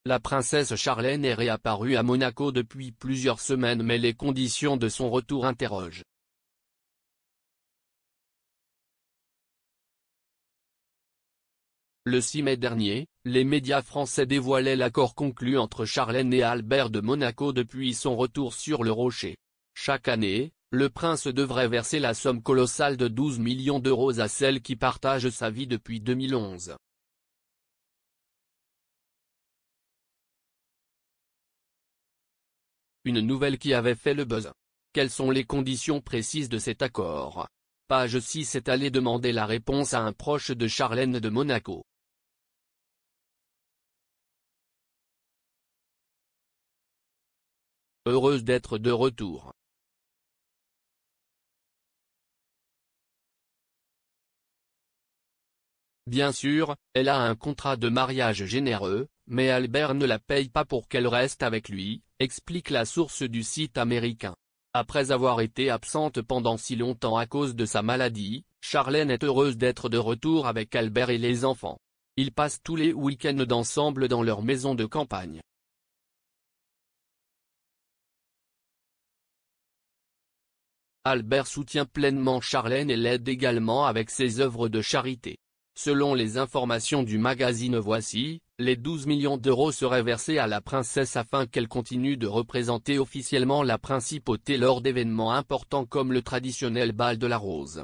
La princesse Charlène est réapparue à Monaco depuis plusieurs semaines mais les conditions de son retour interrogent. Le 6 mai dernier, les médias français dévoilaient l'accord conclu entre Charlène et Albert de Monaco depuis son retour sur le Rocher. Chaque année, le prince devrait verser la somme colossale de 12 millions d'euros à celle qui partage sa vie depuis 2011. Une nouvelle qui avait fait le buzz. Quelles sont les conditions précises de cet accord? Page 6 est allé demander la réponse à un proche de Charlène de Monaco. Heureuse d'être de retour. Bien sûr, elle a un contrat de mariage généreux, mais Albert ne la paye pas pour qu'elle reste avec lui, explique la source du site américain. Après avoir été absente pendant si longtemps à cause de sa maladie, Charlène est heureuse d'être de retour avec Albert et les enfants. Ils passent tous les week-ends ensemble dans leur maison de campagne. Albert soutient pleinement Charlène et l'aide également avec ses œuvres de charité. Selon les informations du magazine Voici, les 12 millions d'euros seraient versés à la princesse afin qu'elle continue de représenter officiellement la principauté lors d'événements importants comme le traditionnel bal de la Rose.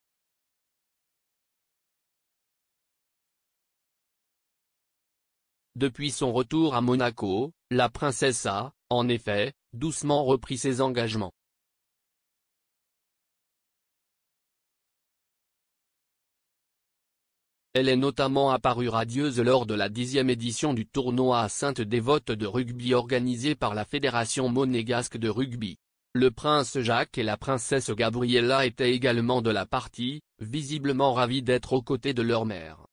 Depuis son retour à Monaco, la princesse a, en effet, doucement repris ses engagements. Elle est notamment apparue radieuse lors de la 10e édition du tournoi à Sainte-Dévote de rugby organisé par la Fédération monégasque de rugby. Le prince Jacques et la princesse Gabriella étaient également de la partie, visiblement ravis d'être aux côtés de leur mère.